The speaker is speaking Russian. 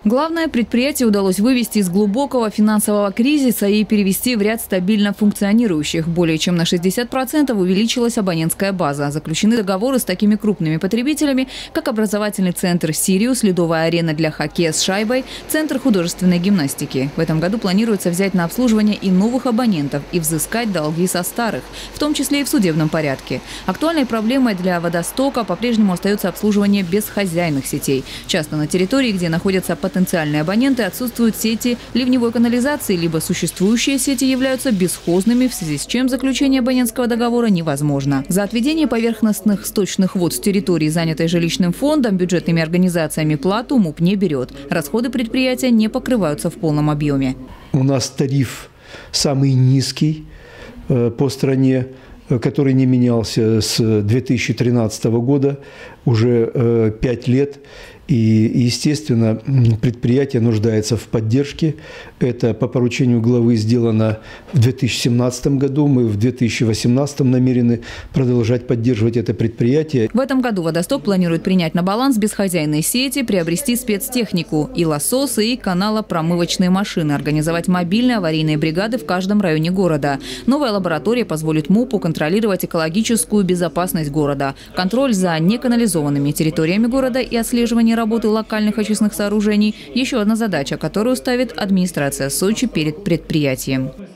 Главное, предприятие удалось вывести из глубокого финансового кризиса и перевести в ряд стабильно функционирующих. Более чем на 60% увеличилась абонентская база. Заключены договоры с такими крупными потребителями, как образовательный центр «Сириус», ледовая арена для хоккея с шайбой, центр художественной гимнастики. В этом году планируется взять на обслуживание и новых абонентов и взыскать долги со старых, в том числе и в судебном порядке. Актуальной проблемой для «Водостока» по-прежнему остается обслуживание безхозяйных сетей. Часто на территории, где находятся потенциальные абоненты, отсутствуют сети ливневой канализации, либо существующие сети являются бесхозными, в связи с чем заключение абонентского договора невозможно. За отведение поверхностных сточных вод с территории, занятой жилищным фондом, бюджетными организациями, плату МУП не берет. Расходы предприятия не покрываются в полном объеме. У нас тариф самый низкий по стране, который не менялся с 2013 года, уже 5 лет. И, естественно, предприятие нуждается в поддержке. Это по поручению главы сделано в 2017 году. Мы в 2018 намерены продолжать поддерживать это предприятие. В этом году «Водосток» планирует принять на баланс бесхозяйные сети, приобрести спецтехнику и лососы, и каналопромывочные машины, организовать мобильные аварийные бригады в каждом районе города. Новая лаборатория позволит МУПу контролировать экологическую безопасность города, контроль за неканализованными территориями города и отслеживание работы локальных очистных сооружений – еще одна задача, которую ставит администрация Сочи перед предприятием.